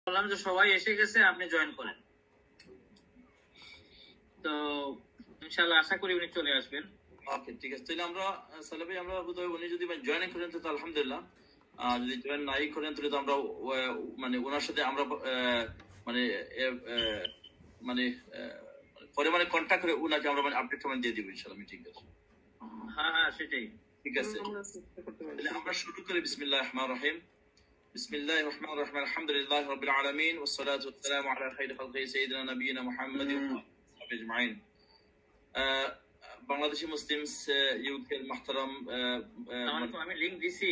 বললাম যে সবাই এসে গেছে, আপনি জয়েন করেন। তো ইনশাআল্লাহ আশা করি উনি চলে আসবেন। ওকে, ঠিক আছে। তাহলে আমরা সালে ভাই, আমরা উনি যদি জয়েন করেন তো আলহামদুলিল্লাহ, যদি জয়েন নাই করেন তাহলে তো আমরা মানে ওনার সাথে আমরা মানে মানে পরে মানে কন্ট্যাক্ট করে ওনাকে আমরা মানে আপডেট দিয়ে দিব ইনশাআল্লাহ মিটিং এর। হ্যাঁ সেটাই, ঠিক আছে। তাহলে আমরা শুরু করি। বিসমিল্লাহির রহমানির রহিম। বিসমিল্লাহির রহমানির রহিম। আলহামদুলিল্লাহি রাব্বিল আলামিন ওয়াস সালাতু ওয়াস সালামু আলা খায়রি খালকি সাইয়্যিদিনা নাবিয়িনা মুহাম্মাদিন ওয়া আলিহি আজমাইন। বাংলাদেশি মুসলিমস ইউথের মাহতারাম, আমি লিংক দিছি।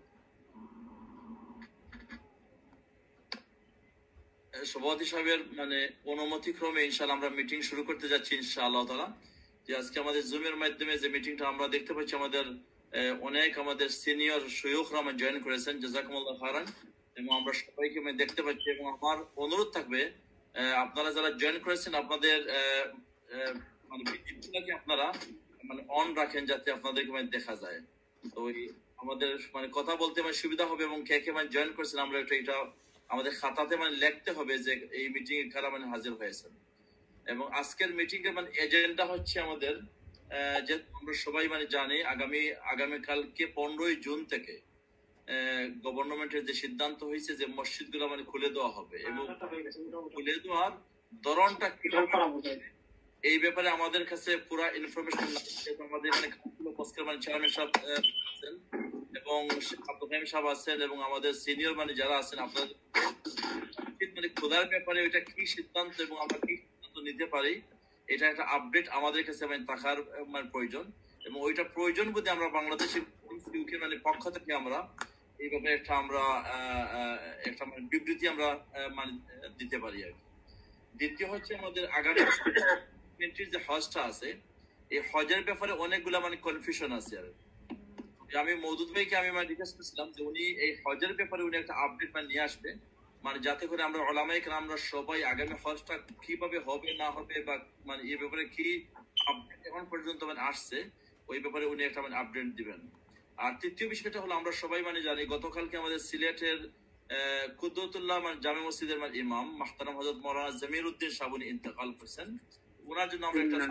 সভাপতি সাহেবের মানে অনুমতি ক্রমে ইনশাআল্লাহ আমরা মিটিং শুরু করতে যাচ্ছি ইনশাআল্লাহ তাআলা। যে আজকে আমাদের জুমের মাধ্যমে যে মিটিংটা আমরা দেখতে পাচ্ছি, আমাদের অনেক আমাদের সিনিয়র শায়খরা জয়েন করেছেন, জাযাকুমুল্লাহ খায়রান। এবং আমরা সবাইকে দেখতে পাচ্ছি, এবং আমার অনুরোধ থাকবে আপনারা যারা জয়েন করেছেন আপনাদের মানে ভিডিওটাকে আপনারা মানে অন রাখেন, যাতে আপনাদেরকে দেখা যায়। তো আমাদের মানে কথা বলতে সুবিধা হবে, এবং কে কে জয়েন করেছেন আমরা এটা আমাদের খাতাতে লিখতে হবে যে এই মিটিং এ কারা হাজির হয়েছেন। এবং আজকের মিটিং এর এজেন্ডা হচ্ছে আমাদের, যে আমরা সবাই জানি আগামীকালকে 15ই জুন থেকে গভর্নমেন্টের যে সিদ্ধান্ত হয়েছে যে মসজিদ গুলা খুলে দেওয়া হবে, এবং খুলে দেওয়ার ধরনটা কি এই ব্যাপারে আমাদের কাছে পুরো ইনফরমেশন আমাদের চেয়ারম্যান সাহেব আছেন, এবং আব্দুল হামিদ সাহেব আছেন, এবং আমাদের সিনিয়র যারা আছেন, আপনাদের খোলার ব্যাপারে ওইটা কি সিদ্ধান্ত এবং আমরা কি সিদ্ধান্ত নিতে পারি, এটা একটা আপডেট আমাদের কাছে থাকার প্রয়োজন। এবং ওইটা প্রয়োজন বুঝে আমরা বাংলাদেশের পক্ষ থেকে আমরা এই ব্যাপারে একটা বিবৃতি আমরা দিতে পারি আর কি। দ্বিতীয় হচ্ছে আমাদের আগামী যে হজটা আছে, এই হজের ব্যাপারে অনেকগুলা কনফিউশন আছে। আর আমি মওদুদ ভাইকে আমি রিকোয়েস্ট করেছিলাম যে উনি এই হজের ব্যাপারে উনি একটা আপডেট নিয়ে আসবে, যাতে করে আমরা উলামায়ে কেরাম আমরা সবাই আগামী হজটা কিভাবে হবে না হবে, বা এই ব্যাপারে কি আপডেট এখন পর্যন্ত আসছে, ওই ব্যাপারে উনি একটা আপডেট দিবেন। আর তৃতীয় বিষয়টা হলো, আমরা সবাই জানি গতকালকে আমাদের সিলেটের কুদরতুল্লাহ জামে মসজিদের ইমাম মাহতারাম হযরত মাওলানা জমির উদ্দিন সাহেব উনি ইন্তেকাল করেছেন। ওনার জন্য আমরা একটা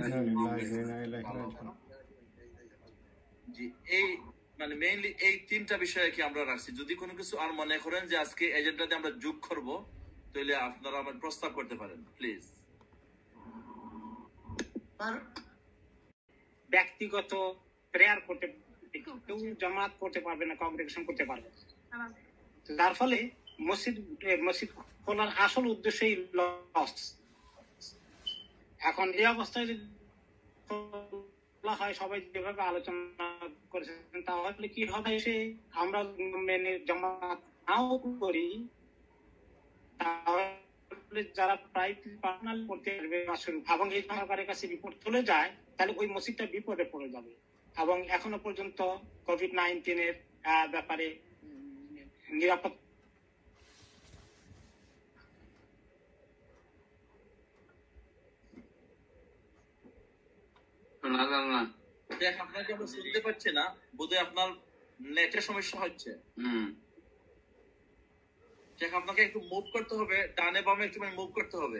জি এই মেইনলি এই তিনটা বিষয়ে কি আমরা রাখছি। যদি কোনো কিছু আর মনে করেন যে আজকে এজেন্ডাতে আমরা যোগ করব, তাহলে আপনারা আমার প্রস্তাব করতে পারেন প্লিজ। ব্যক্তিগত প্রেয়ার করতে, কেউ জামাত করতে পারবে না, কংগ্রেগেশন করতে পারবে, যার ফলে মসজিদ খোলার আসল উদ্দেশ্যই লস। এখন এই অবস্থায় যদি হয়, সবাই যেভাবে আলোচনা করেছেন, তাহলে কি হবে, সে আমরা মেনে জামাত নাও করি, তাহলে যারা প্রায় পার্সোনাল করতে পারবে এবং এই সরকারের কাছে রিপোর্ট চলে যায়, তাহলে ওই মসজিদটা বিপদে পড়ে যাবে। এবং এখনো পর্যন্ত কোভিড-19 এর ব্যাপারে নিরাপদ আপনাকে আমরা শুনতে পাচ্ছি না, বোধহয় আপনার নেটের সমস্যা হচ্ছে। আপনাকে একটু মুভ করতে হবে, ডানে বামে একটু মুভ করতে হবে।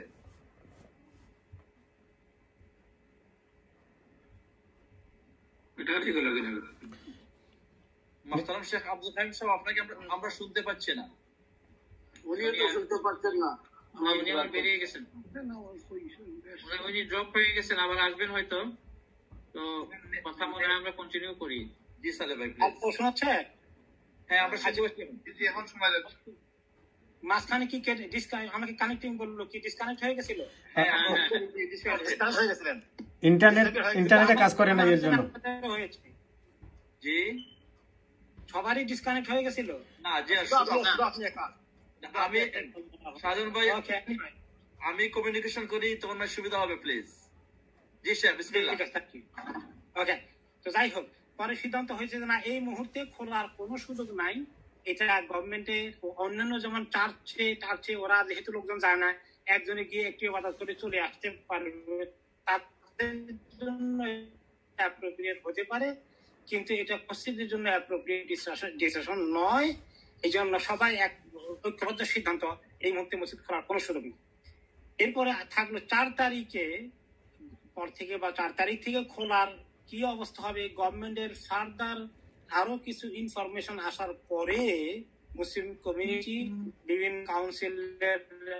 মাহতারাম শেখ আব্দুল হামিদ সাহেব, আপনাকে আমরা শুনতে পাচ্ছি না। উনি তো শুনতে পাচ্ছেন না, উনি আবার বেরিয়ে গেছেন, উনি ড্রপ হয়ে গেছেন, আবার আসবেন হয়তো। তো কথা মনে হয় আমরা কন্টিনিউ করি। জি সালে ভাই, প্রশ্ন হচ্ছে। হ্যাঁ, আমরা শুনতে পাচ্ছি, এখন শোনা যাচ্ছে। মাঝখানে কি আমাকে কানেক্টিং বললো, কি ডিসকানেক্ট হয়ে গেছিল? ডিসকানেক্ট হয়ে গেছিলেন, ইন্টারনেটে কাজ করে না, এর জন্য হয়েছে। জি, সবারই ডিসকানেক্ট হয়ে গেছিল। না জি, আমি সাজন ভাই, আমি কমিউনিকেশন করি, তোমার সুবিধা হবে প্লিজ। জি স্যার, বিসমিল্লাহ। ওকে, তো যাই হোক, পরে সিদ্ধান্ত হয়েছে যে না, এই মুহূর্তে খোলার কোনো সুযোগ নাই। এটা গভর্নমেন্টে অন্যান্য যেমন চার্চে ওরা যেহেতু লোকজন যায় না, একজনে গিয়ে একটি ইবাদত করে চলে আসতে পারবে, তাদের জন্য অ্যাপ্রোপ্রিয়েট হতে পারে, কিন্তু এটা মসজিদের জন্য অ্যাপ্রোপ্রিয়েট ডিসিশন নয়। এই জন্য সবাই এক ঐক্যবদ্ধ সিদ্ধান্ত এই মুহূর্তে মসজিদ খোলার কোনো সুযোগ নেই। এরপরে থাকলো 4 তারিখে পর থেকে বা 4 তারিখ থেকে খোলার কি অবস্থা হবে, গভর্নমেন্টের ফার্দার আরো কিছু ইনফরমেশন আসার পরে মুসলিম কমিউনিটি বিভিন্ন কাউন্সিলের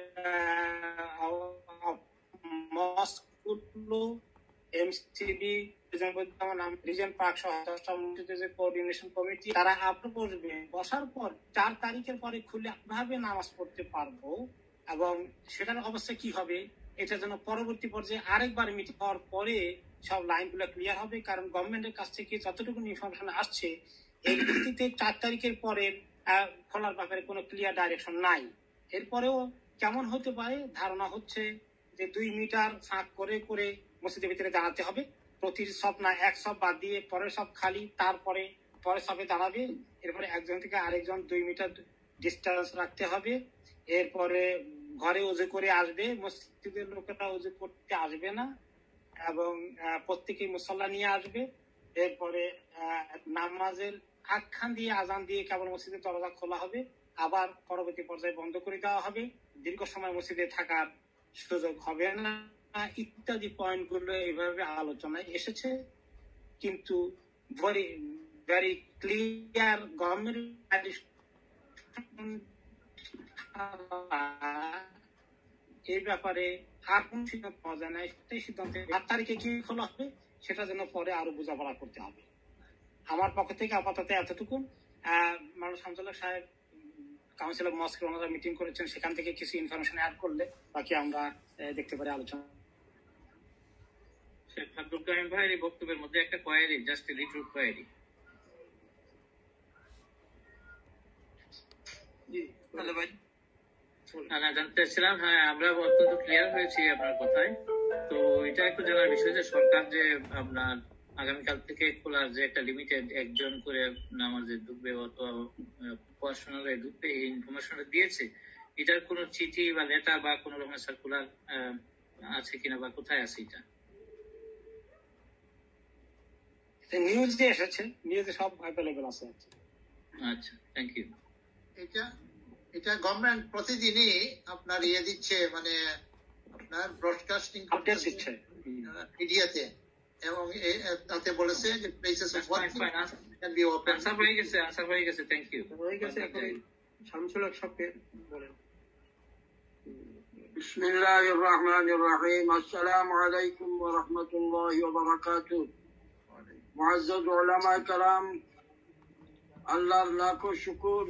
মস্কগুলো এমসিবি রিজন পার্ক সহ 10টা মসজিদের যে কোঅর্ডিনেশন কমিটি তারা আপলোড করবে, বসার পর 4 তারিখের পরে খুলে ভাবে নামাজ পড়তে পারবো। এবং সেটার অবস্থা কি হবে, এটা যেন পরবর্তী পর্যায়ে আরেকবার মিটিং হওয়ার পরে সব লাইনগুলো ক্লিয়ার হবে। কারণ গভর্নমেন্টের কাছ থেকে যতটুকু ইনফরমেশন আসছে এই ভিত্তিতে 4 তারিখের পরে খোলার ব্যাপারে কোনো ক্লিয়ার ডাইরেকশন নাই। এরপরেও কেমন হতে পারে ধারণা হচ্ছে যে 2 মিটার ফাঁক করে করে মসজিদের ভিতরে দাঁড়াতে হবে, প্রতি সব না এক সব বাদ দিয়ে পরের সব খালি, তারপরে পরের সবে দাঁড়াবে, এরপরে একজন থেকে আরেকজন 2 মিটার ডিস্টেন্স রাখতে হবে। এরপরে ঘরে উজু করে আসবে, মসজিদের লোকেরা উজু করতে আসবে না এবং প্রত্যেকেই মুসল্লা নিয়ে আসবে। এরপরে নামাজের আখ্যান দিয়ে আজান দিয়ে কেবল মসজিদের দরজা খোলা হবে, আবার পরবর্তী পর্যায়ে বন্ধ করে দেওয়া হবে, দীর্ঘ সময় মসজিদে থাকার সুযোগ হবে না, ইত্যাদি পয়েন্ট গুলো এইভাবে আলোচনায় এসেছে। কিন্তু ভেরি ক্লিয়ার গভর্নমেন্ট এই ব্যাপারে আর কোন সিদ্ধান্ত পাওয়া যায় না। সেই সিদ্ধান্তে 8 তারিখে কি খোলা হবে সেটা যেন পরে আরো বোঝাপড়া করতে হবে। আমার পক্ষ থেকে আপাতত এতটুকু। মানুষ সঞ্চালক সাহেব কাউন্সিল অফ মস্ক ওনারা মিটিং করেছেন, সেখান থেকে কিছু ইনফরমেশন অ্যাড করলে বাকি আমরা দেখতে পারি আলোচনা। শেখ আব্দুল কাইম ভাইয়ের এই বক্তব্যের মধ্যে একটা query, just a little query. Hello ভাই, জানতে চাচ্ছিলাম, হ্যাঁ আমরা অত্যন্ত ক্লিয়ার হয়েছি আপনার কথায়। তো এটা একটু জানার বিষয় যে সরকার যে আপনার আগামীকাল থেকে খোলার যে একটা লিমিটেড একজন করে নামাজে ঢুকবে অথবা পড়াশোনায় ঢুকবে, এই ইনফরমেশনটা দিয়েছে, এটার কোনো চিঠি বা লেটার বা কোনো রকমের সার্কুলার আছে কিনা বা কোথায় আছে এটা? নিউজে এসেছে, নিউজে সব অ্যাভেলেবল আছে। আচ্ছা, থ্যাংক ইউ। এটা গভর্নমেন্ট প্রতিদিনই আপনার দিচ্ছে, মানে আপনার ব্রডকাস্টিং আপডেট দিচ্ছে মিডিয়াতে, এবং তাতে বলেছে যে places of work can be open. Answer হয়ে গেছে, থ্যাংক ইউ। হয়ে গেছে। এখন শামসুল হক সাহেব বলেন। বিসমিল্লাহির রহমানির রহিম। আসসালামু আলাইকুম ওয়া রাহমাতুল্লাহি ওয়া বারাকাতুহু। মুআজ্জাজ উলামায়ে কেরাম, আল্লাহর লাখো শুকর,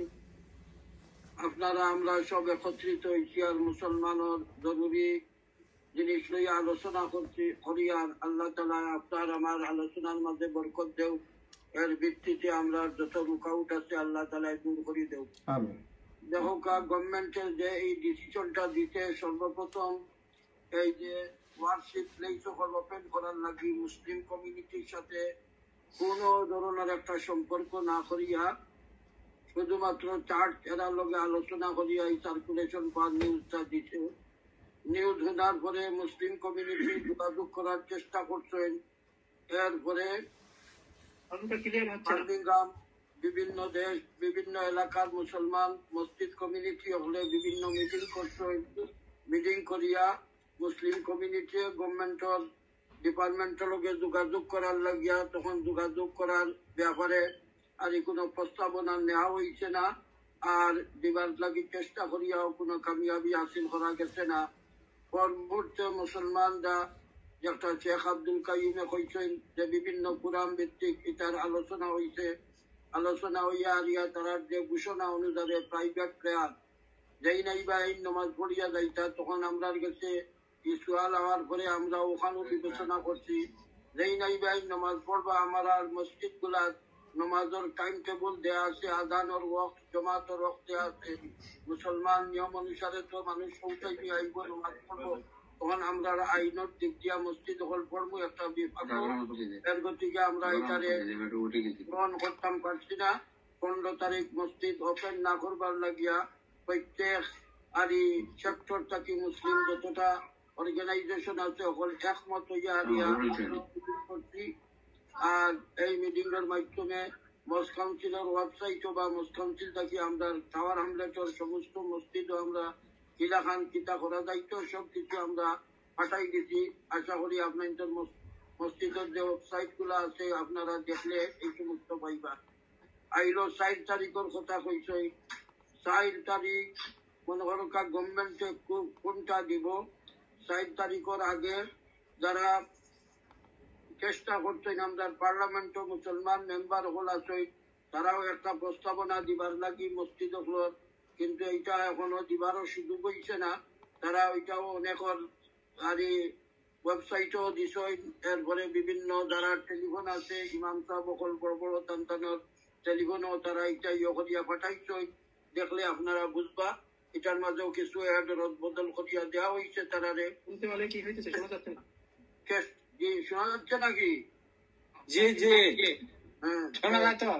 আপনারা আমরা সব একত্রিত হয়েছি আর মুসলমানের জরুরি জিনিস লইয়া আলোচনা করছি করিয়ার আল্লাহ তাআলা আপনার আমার আলোচনার মধ্যে বরকত দেও, এর ভিত্তিতে আমরা যত রুকাউট আছে আল্লাহ তাআলা দূর করে দেও। আমিন। দেখো গভর্নমেন্টের যে এই ডিসিশনটা দিতে, সর্বপ্রথম এই যে ওয়ার্শিপ প্লেস ওপেন করার লাগি মুসলিম কমিউনিটির সাথে কোন ধরনের একটা সম্পর্ক না করিয়া শুধুমাত্র চার্চ এরার লগে আলোচনা করিয়া এই সার্কুলেশন বা নিউজটা দিছে। নিউজ শোনার পরে মুসলিম কমিউনিটি যোগাযোগ করার চেষ্টা করছেন। এরপরে বার্মিংহাম, বিভিন্ন দেশ, বিভিন্ন এলাকার মুসলমান মসজিদ কমিউনিটি হলে বিভিন্ন মিটিং করছেন। মিটিং করিয়া মুসলিম কমিউনিটি গভর্নমেন্টের ডিপার্টমেন্টের লগে যোগাযোগ করার লাগিয়া তখন যোগাযোগ করার ব্যাপারে আর কোনো প্রস্তাবনা নেওয়া হয়েছে না, আর দিবার লাগি চেষ্টা করিয়াও কোনো কামিয়াবি হাসিল করা গেছে না। পরবর্তী মুসলমানরা যেটা শেখ আব্দুল কাইমে কইছেন যে বিভিন্ন কোরআন ভিত্তিক এটার আলোচনা হয়েছে, আলোচনা হইয়া আরিয়া তারার যে ঘোষণা অনুসারে প্রাইভেট প্লেয়ার যেই নাই বা এই নমাজ পড়িয়া যাইতা, তখন আমরা গেছে ইসুয়াল হওয়ার পরে আমরা ওখানেও বিবেচনা করছি যেই নাই বা এই নমাজ পড়বা আমার আর মসজিদ গুলার নমাজের টাইম টেবল দেওয়া আছে, আজানের ওয়াক্ত, জমাতের ওয়াক্ত দেওয়া আছে। মুসলমান নিয়ম অনুসারে তো মানুষ পৌঁছাই দিয়ে আইব নমাজ পড়বো, তখন আমরা আইনের দিক দিয়া মসজিদ হল পড়বো একটা বিভাগ। এর গতিকে আমরা এটারে গ্রহণ করতাম পারছি না। 15 তারিখ মসজিদ ওপেন না করবার লাগিয়া প্রত্যেক আর সেক্টর থাকি মুসলিম যতটা অর্গানাইজেশন আছে সকল একমত হইয়া আরিয়া করছি। আর এই মিটিং এর মাধ্যমে মস্ক কাউন্সিলের ওয়েবসাইটও বা মস্ক কাউন্সিল থাকি আমরা টাওয়ার হামলেটর সমস্ত মসজিদও আমরা কিলাখান কিতা করা যাইতো সব কিছু আমরা পাঠাই দিছি। আশা করি আপনাদের মসজিদের যে ওয়েবসাইট গুলো আছে আপনারা দেখলে এই সমস্ত পাইবা। আইলো 4 তারিখের কথা কইছে, 4 তারিখ মনে করো গভর্নমেন্টে কোনটা দিব, 4 তারিখের আগে যারা চেষ্টা করছেন আমাদের পার্লামেন্ট মুসলমান মেম্বার হল আছে তারাও একটা প্রস্তাবনা দিবার লাগি মসজিদ হল, কিন্তু এটা এখনো দিবারও সুযোগ হইছে না। তারা ওইটাও অনেকের আর ওয়েবসাইটও দিছ, এরপরে বিভিন্ন যারা টেলিফোন আছে ইমাম সাহেব অকল বড় বড় তান্তানোর টেলিফোনও তারা এটা করিয়া পাঠাইছ, দেখলে আপনারা বুঝবা এটার মাঝেও কিছু রদ বদল করিয়া দেওয়া হয়েছে তারারে। শুনতে পারলে কি হইতেছে শোনা যাচ্ছে না? জি শোনা যাচ্ছে নাকি? জি জি হ্যাঁ শোনা যায় তো।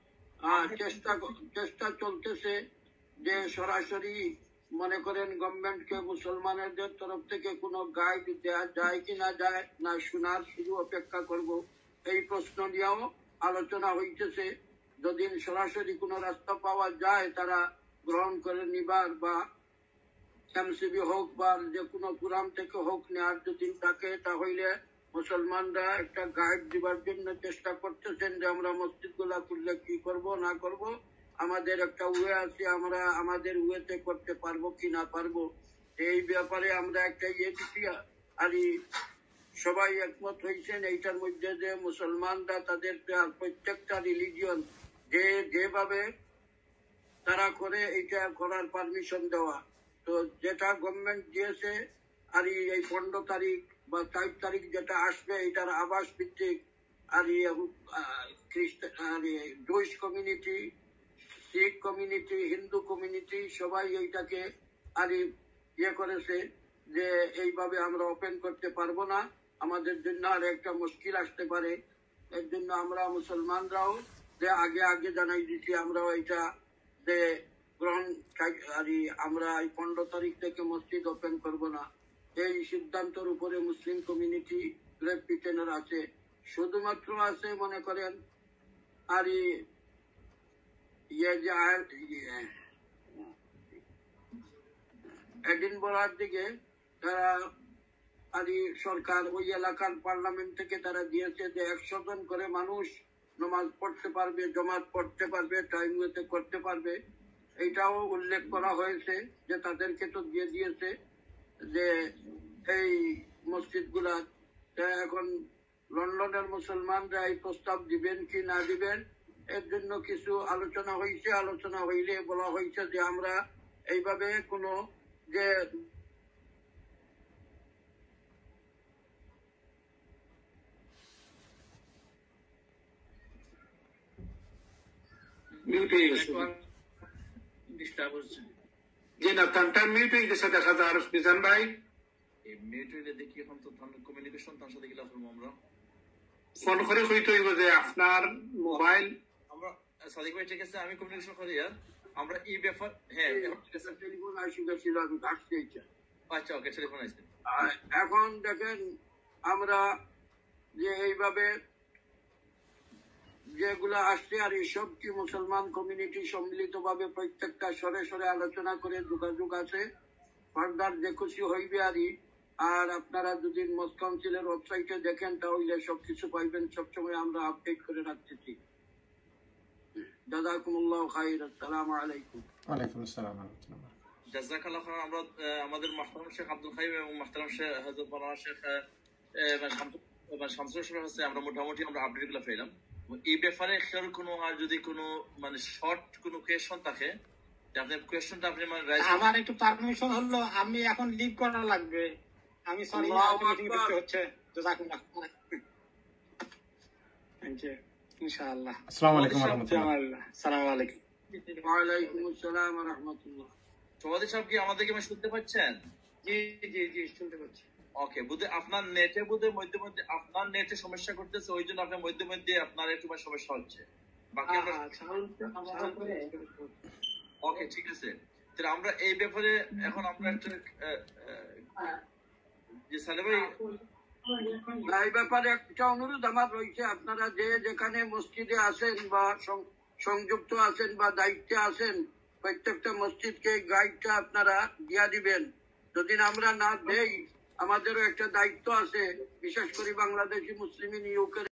চেষ্টা চলতেছে যে সরাসরি মনে করেন গভর্নমেন্টকে মুসলমানদের তরফ থেকে কোনো গাইড দেওয়া যায় কি না যায় না শোনার শুধু অপেক্ষা করব, এই প্রশ্ন নিয়েও আলোচনা হইতেছে। যদি সরাসরি কোনো রাস্তা পাওয়া যায় তারা গ্রহণ করে নিবার বা এমসিবি হোক বা যে কোনো কুরাম থেকে হোক নেওয়ার যদি থাকে তাহলে মুসলমানরা একটা গাইড দিবার জন্য চেষ্টা করতেছেন যে আমরা মসজিদ গুলা খুললে কি করব না করব, আমাদের একটা ওয়ে আছে, আমরা আমাদের ওয়েতে করতে পারবো কি না পারবো। এই ব্যাপারে আমরা একটা দিচ্ছি আর সবাই একমত হয়েছেন এইটার মধ্যে যে মুসলমানরা তাদের প্রত্যেকটা রিলিজিয়ন যেভাবে তারা করে এইটা করার পারমিশন দেওয়া। তো যেটা গভর্নমেন্ট দিয়েছে আর এই 15 তারিখ বা 4 তারিখ যেটা আসবে এটার আবাস ভিত্তিক আর জৈশ community, Sikh community, Hindu community সবাই এইটাকে আর করেছে যে এইভাবে আমরা ওপেন করতে পারবো না, আমাদের জন্য আর একটা মুশকিল আসতে পারে। এর জন্য আমরা মুসলমানরাও যে আগে জানাই দিচ্ছি আমরাও এটা যে গ্রহণ আমরা এই 15 তারিখ থেকে মসজিদ ওপেন করব না। এই সিদ্ধান্তের উপরে মুসলিম কমিউনিটি গ্রেট ব্রিটেনের আছে, শুধুমাত্র আছে মনে করেন আর এডিনবরার দিকে তারা আর সরকার ওই এলাকার পার্লামেন্ট থেকে তারা দিয়েছে যে 100 জন করে মানুষ নামাজ পড়তে পারবে, জমাত পড়তে পারবে, টাইম মতো করতে পারবে। এইটাও উল্লেখ করা হয়েছে যে তাদেরকে তো দিয়ে দিয়েছে যে এই মসজিদ গুলা। এখন লন্ডনের মুসলমানরা এই প্রস্তাব দিবেন কি না দিবেন এর জন্য কিছু আলোচনা হয়েছে। আলোচনা হইলে বলা হয়েছে যে আমরা এইভাবে কোনো যে মিউট হয়ে গেছে। ডিস্টার্ব হচ্ছে। জি না তানটা মিউট হয়ে গেছে দেখা যায়। আর বিজান ভাই মিউট হইলে দেখি এখন তো কমিউনিকেশন তার সাথে গেলে আমরা ফোন করে কইতে হইব যে আপনার মোবাইল আমরা সাদিক ভাই ঠিক আছে আমি কমিউনিকেশন করি আর আমরা এই ব্যাপার হ্যাঁ টেলিফোন আসি গেছিল আমি কাটতে চাই। আচ্ছা ওকে টেলিফোন আসছে। এখন দেখেন আমরা যে এইভাবে যেগুলো আসছে আর এইসব কি মুসলমান কমিউনিটি সম্মিলিত ভাবে প্রত্যেকটা সরে সরে আলোচনা করে যোগাযোগ আছে। ফার্দার যে খুশি হইবে আর আপনারা যদি মস্ক কাউন্সিলের ওয়েবসাইটে দেখেন তাহলে সবকিছু পাইবেন। সবসময় আমরা আপডেট করে রাখতেছি। জাযাকুমুল্লাহু খাইর। আসসালামু আলাইকুম। ওয়ালাইকুম আসসালাম ওয়া রাহমাতুল্লাহ। জাযাকাল্লাহ খাইর। আমরা আমাদের মাহতারাম শেখ আব্দুল খাইম এবং মাহতারাম শেখ হযরত মাওলানা শেখ শামসুল শরীফ আছে আমরা মোটামুটি আমরা আপডেট গুলো পেলাম। এই ব্যাপারে খেয়াল কোনো আর যদি কোনো মানে শর্ট কোনো কোয়েশ্চন থাকে আপনার কোয়েশ্চনটা আপনি মানে আমার একটু পারমিশন হলো, আমি এখন লিভ করা লাগবে। আমি সরি মিটিং করতে হচ্ছে। জাযাকুল্লাহ। Thank you. ইনশাআল্লাহ। আসসালামু আলাইকুম ওয়া রাহমাতুল্লাহ। আসসালামু আলাইকুম। ওয়া আলাইকুম আসসালাম ওয়া রাহমাতুল্লাহ। সভাপতি সাহেব কি আমাদেরকে শুনতে পাচ্ছেন? জি জি জি শুনতে পাচ্ছি। ওকে বুঝে আপনার নেটে বুঝে মধ্যে মধ্যে আপনার নেটে সমস্যা করতেছে, ওই জন্য আপনার মধ্যে মধ্যে আপনার একটু সমস্যা হচ্ছে। বাকি ওকে ঠিক আছে। তাহলে আমরা এই ব্যাপারে এখন আমরা একটা যে সালে ভাই এই ব্যাপারে একটা অনুরোধ আমার রয়েছে, আপনারা যে যেখানে মসজিদে আছেন বা সংযুক্ত আছেন বা দায়িত্বে আছেন, প্রত্যেকটা মসজিদকে গাইডটা আপনারা দিয়া দিবেন। যদি আমরা না দেই, আমাদেরও একটা দায়িত্ব আছে, বিশেষ করে বাংলাদেশি মুসলিম ইউকে